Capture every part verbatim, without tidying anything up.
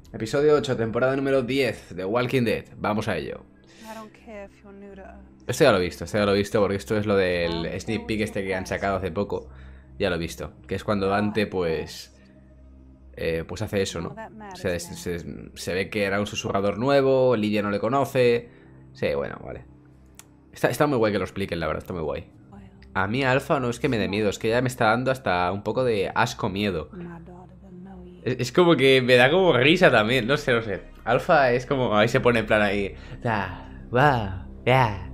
Episodio ocho, temporada número diez de Walking Dead. Vamos a ello. Esto ya lo he visto, esto ya lo he visto porque esto es lo del sneak peek este que han sacado hace poco. Ya lo he visto, que es cuando Dante pues... Eh, pues hace eso, ¿no? Se, se, se ve que era un susurrador nuevo, Lidia no le conoce... Sí, bueno, vale. Está, está muy guay que lo expliquen, la verdad, está muy guay. A mí Alfa no es que me dé miedo, es que ya me está dando hasta un poco de asco miedo. Es, es como que me da como risa también, no sé, no sé. Alfa es como, ahí se pone en plan ahí. Wow, yeah.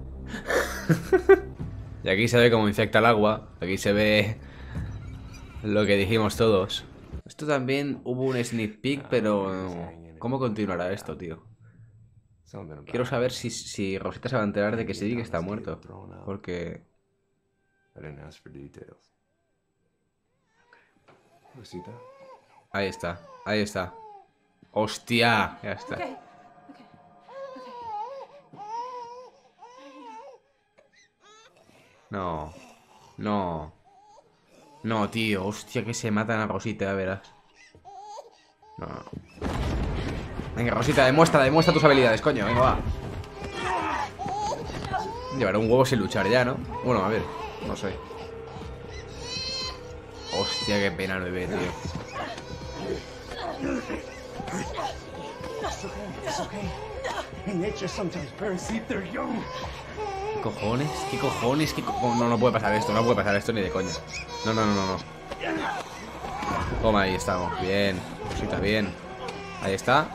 Y aquí se ve cómo infecta el agua. Aquí se ve lo que dijimos todos. Esto también hubo un sneak peek, pero... ¿Cómo continuará esto, tío? Quiero saber si, si Rosita se va a enterar de que Siddiq está muerto. Porque... Ahí está, ahí está. ¡Hostia! Ya está. No. No. No, tío. Hostia, que se matan a Rosita, ya verás. No. Venga, Rosita, demuestra, demuestra tus habilidades, coño. Venga, va. Llevará un huevo sin luchar ya, ¿no? Bueno, a ver. No sé. Hostia, qué pena lo ve, tío. ¿Qué cojones? ¿Qué cojones? ¿Qué co no, no puede pasar esto, no puede pasar esto ni de coña. No, no, no, no, no. Toma, ahí estamos. Bien, Rosita, bien. Ahí está.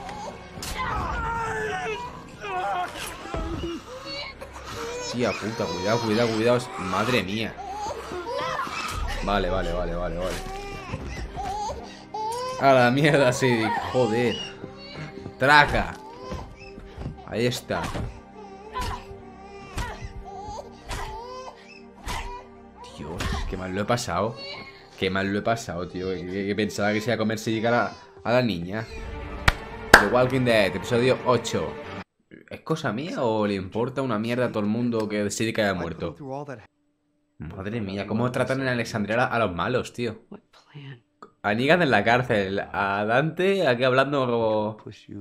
Tía puta, cuidado, cuidado, cuidado. Madre mía. Vale, vale, vale, vale, vale. A la mierda, sí. Joder. Traca. Ahí está. Dios, qué mal lo he pasado. Qué mal lo he pasado, tío. Que, que pensaba que se iba a comer si llegara a la niña. The Walking Dead, episodio ocho. ¿Es cosa mía o le importa una mierda a todo el mundo que decide que haya muerto? Madre mía, cómo tratan en Alexandria a los malos, tío. A Negan en la cárcel, a Dante aquí hablando...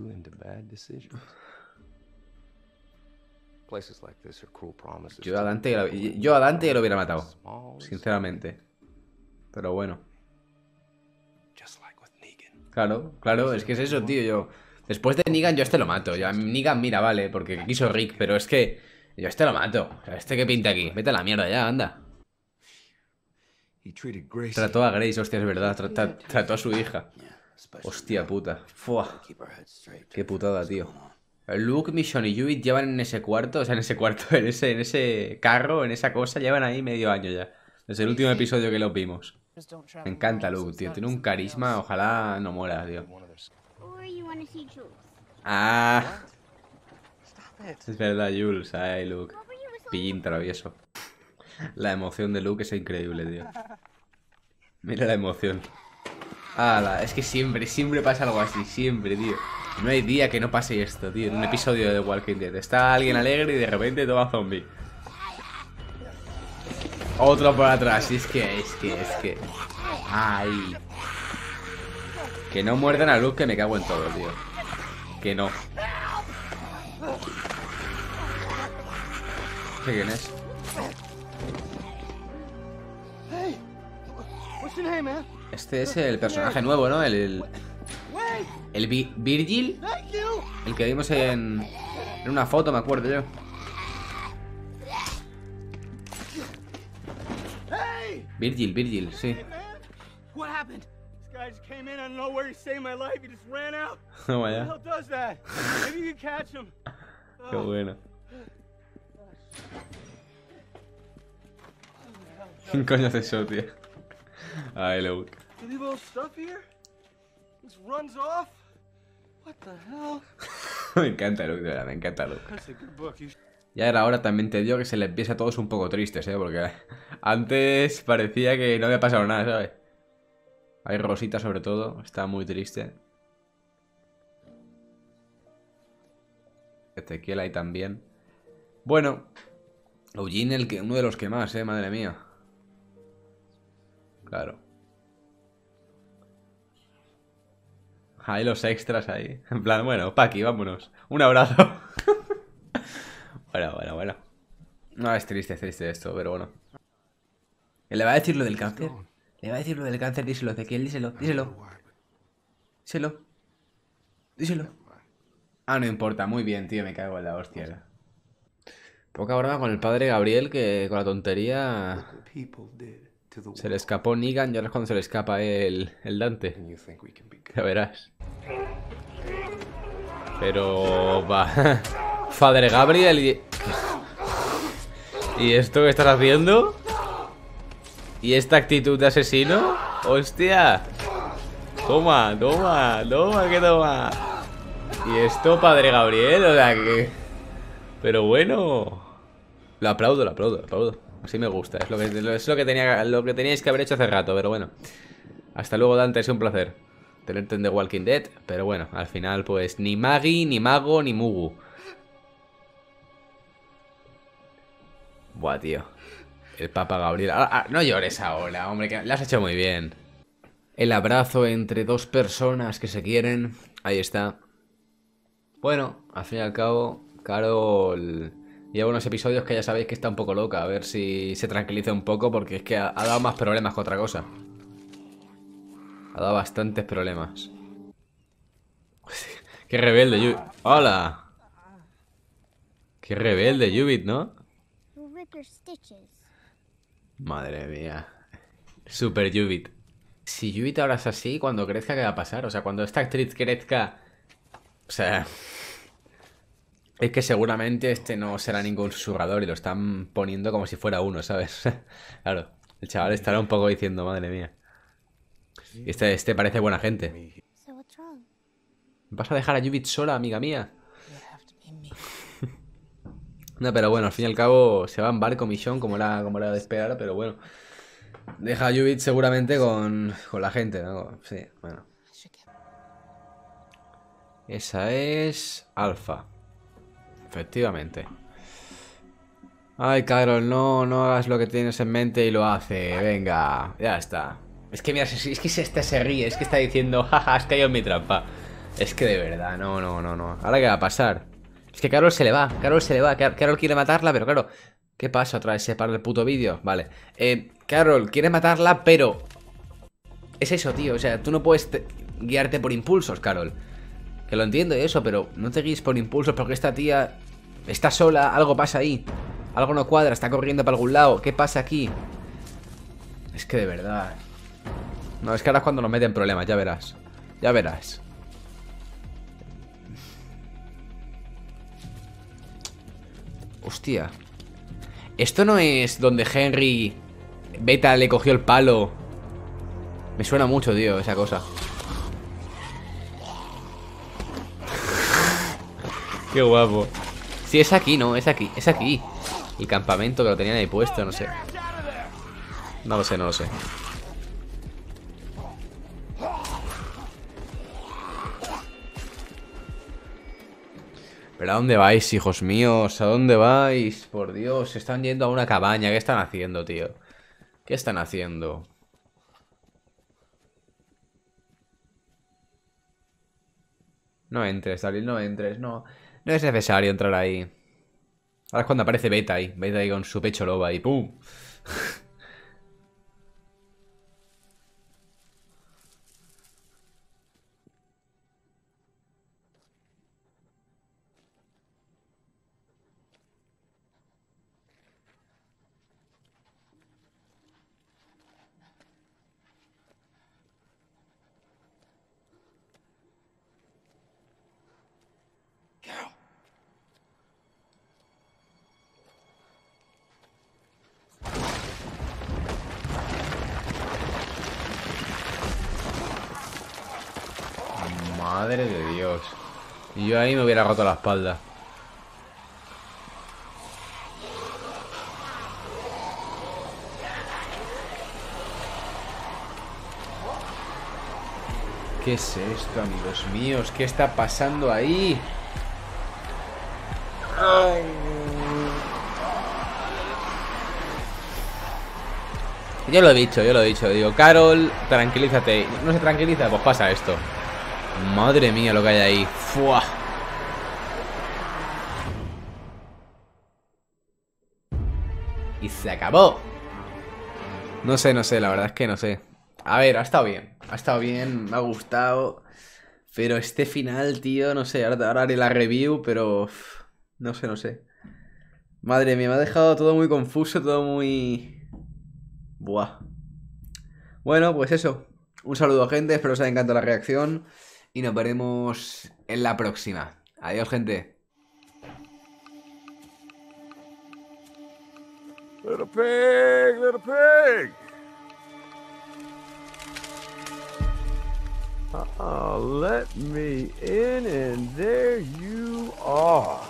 Yo a Dante, lo- yo a Dante ya lo hubiera matado, sinceramente. Pero bueno. Claro, claro, es que es eso, tío. Yo después de Negan yo a este lo mato. Yo a Negan, mira, vale, porque quiso Rick, pero es que yo a este lo mato. O sea, ¿este qué pinta aquí? Vete a la mierda ya, anda. Trató a Grace, hostia, es verdad. Trató, trató a su hija. Hostia puta. Fua. Qué putada, tío. Luke, Michonne y Judith llevan en ese cuarto, o sea, en ese cuarto, en ese, en ese carro, en esa cosa, llevan ahí medio año ya. Desde el último episodio que lo vimos. Me encanta Luke, tío. Tiene un carisma, ojalá no muera, tío. Ah, es verdad, Jules. Ay, Luke. Pillín travieso. La emoción de Luke es increíble, tío. Mira la emoción. Ala, es que siempre, siempre pasa algo así, siempre, tío. No hay día que no pase esto, tío. En un episodio de The Walking Dead. Está alguien alegre y de repente toma zombie. Otro por atrás. Y es que, es que, es que. Ay. Que no muerdan a Luke, que me cago en todo, tío. Que no. No sé quién es. Este es el personaje nuevo, ¿no? El... El, el Vi- Virgil. El que vimos en... En una foto, me acuerdo yo. Virgil, Virgil, sí. No vaya. Qué bueno. ¿Quién coño hace eso, tío? Ay, Luke. Me encanta Luke, de verdad, me encanta Luke. Ya era hora, también te digo que se les empieza a todos un poco tristes, ¿eh? Porque antes parecía que no había pasado nada, ¿sabes? Hay Rosita sobre todo, está muy triste. Ezequiel ahí también. Bueno, Eugene el que, uno de los que más, ¿eh? Madre mía. Claro. Ahí los extras ahí. En plan, bueno, Paqui, vámonos. Un abrazo. Bueno, bueno, bueno. No, es triste, es triste esto, pero bueno. ¿Le va a decir lo del cáncer? ¿Le va a decir lo del cáncer? Díselo, Ezequiel, díselo, díselo. Díselo. Díselo. Ah, no importa, muy bien, tío, me cago en la hostia. Poca broma con el padre Gabriel, que con la tontería se le escapó Negan y ahora es cuando se le escapa el, el Dante. Ya verás. Pero va. Padre Gabriel y... ¿Y esto que estás haciendo? ¿Y esta actitud de asesino? ¡Hostia! Toma, toma, toma, que toma. ¿Y esto, padre Gabriel? O sea que... Pero bueno... Lo aplaudo, lo aplaudo, lo aplaudo. Así me gusta, es lo que, es lo que, tenía, lo que teníais que haber hecho hace rato, pero bueno. Hasta luego, Dante, es un placer tenerte en The Walking Dead. Pero bueno, al final pues ni Maggie, ni Mago, ni Mugu. Buah, tío. El Papa Gabriel. Ah, ah, no llores ahora, hombre, que lo has hecho muy bien. El abrazo entre dos personas que se quieren. Ahí está. Bueno, al fin y al cabo, Carol lleva unos episodios que ya sabéis que está un poco loca. A ver si se tranquiliza un poco, porque es que ha, ha dado más problemas que otra cosa. Ha dado bastantes problemas. Qué rebelde, Yubit. ¡Hola! Qué rebelde, Yubit, ¿no? Madre mía. Super Yubit. Si Yubit ahora es así, cuando crezca, ¿qué va a pasar? O sea, cuando esta actriz crezca... O sea... Es que seguramente este no será ningún susurrador y lo están poniendo como si fuera uno, ¿sabes? Claro, el chaval estará un poco diciendo, madre mía. Este, este parece buena gente. ¿Vas a dejar a Yubit sola, amiga mía? No, pero bueno, al fin y al cabo se va en barco Michonne, como era, como era de esperar, pero bueno. Deja a Yubit seguramente con, con la gente, ¿no? Sí, bueno. Esa es... Alfa. Efectivamente. Ay, Carol, no, no hagas lo que tienes en mente y lo hace. Venga, ya está. Es que mira, es que este se ríe, es que está diciendo, jaja, has caído en mi trampa. Es que de verdad, no, no, no, no. ¿Ahora qué va a pasar? Es que Carol se le va, Carol se le va. Carol quiere matarla, pero claro, ¿qué pasa? Otra vez se para el puto vídeo. Vale, eh, Carol quiere matarla, pero... Es eso, tío, o sea, tú no puedes guiarte por impulsos, Carol. Que lo entiendo y eso, pero no te guíes por impulsos porque esta tía está sola, algo pasa ahí. Algo no cuadra, está corriendo para algún lado. ¿Qué pasa aquí? Es que de verdad... No, es que ahora es cuando nos meten problemas, ya verás. Ya verás. Hostia. ¿Esto no es donde Henry Beta le cogió el palo? Me suena mucho, tío, esa cosa. Qué guapo. Sí, es aquí, no, es aquí, es aquí. El campamento que lo tenían ahí puesto, no sé. No lo sé, no lo sé. ¿Pero a dónde vais, hijos míos? ¿A dónde vais? Por Dios, se están yendo a una cabaña. ¿Qué están haciendo, tío? ¿Qué están haciendo? No entres, Dalil, no entres, no. No es necesario entrar ahí. Ahora es cuando aparece Beta ahí. Beta ahí con su pecho loba y ¡pum! Madre de Dios. Y yo ahí me hubiera roto la espalda. ¿Qué es esto, amigos míos? ¿Qué está pasando ahí? Ay. Yo lo he dicho, yo lo he dicho. Digo, Carol, tranquilízate. No se tranquiliza, pues pasa esto. Madre mía lo que hay ahí. ¡Fua! Y se acabó. No sé, no sé, la verdad es que no sé. A ver, ha estado bien. Ha estado bien, me ha gustado. Pero este final, tío, no sé. Ahora, ahora haré la review, pero... uf, no sé, no sé. Madre mía, me ha dejado todo muy confuso, todo muy... Buah. Bueno, pues eso. Un saludo, gente. Espero os haya encantado la reacción. Y nos veremos en la próxima. Adiós, gente. Little pig, little pig. Uh, let me in, and there you are.